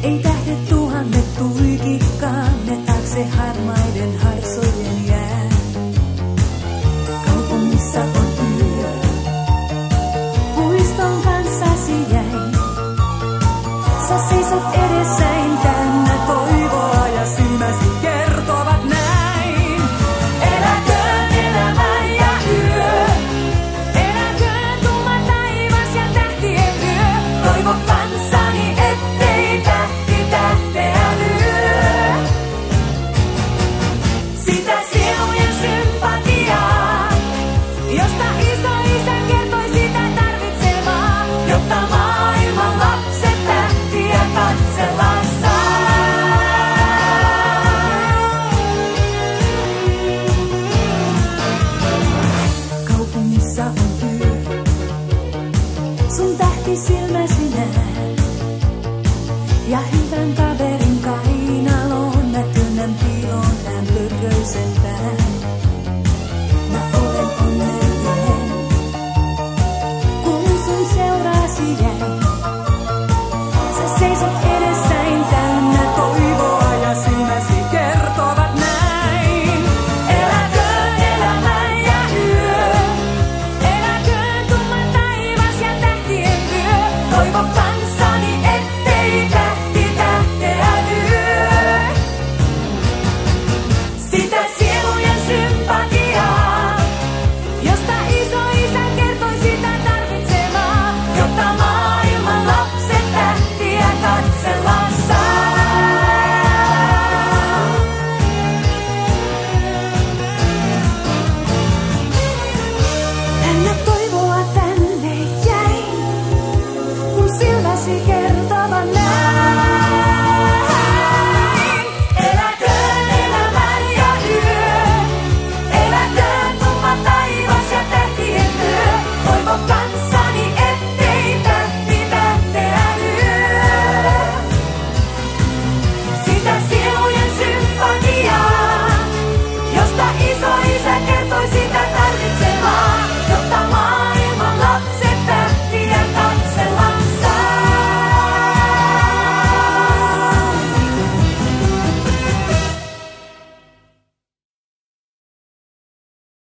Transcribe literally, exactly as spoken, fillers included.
Ei tähdet tuhannet tuikikkaan, ne taakse harmaiden harsojen jää. Kaupungissa on yö, puiston kanssasi jäi. Sä seisot edessäin täynnä toivoa ja silmäsi kertovat näin. Eläköön elämä ja yö, eläköön tumma taivas ja tähtien yö. Toivo kansani, ettei tähti tähteä lyö. Sitä sielujen sympatiaa, josta isoisä kertoi sitä tarvitsevaa, jotta maailman lapset tähtiä katsellaan saa. Kaupungissa on yö, sun tähti silmäsi näen, ja hyvän kaverin kainaloon mä työnnän piiloon tän pörröisen pään. Mä olen onnellinen, kun sun seurasi jäin. Sä seisot edessäin täynnä toivoa ja silmäsi kertovat näin. Eläköön elämä ja yö, eläköön tumma taivas ja tähtien yö. Toivo kansani, ettei tähti tähteä lyö. Sitä sielujen sympatiaa, josta isoisä kertoi sitä tarvitsevaa, jotta maailman lapset tähtiä katsellaan saa. Tänne toivoa tänne jäi, kun silmäsi kertovan näin.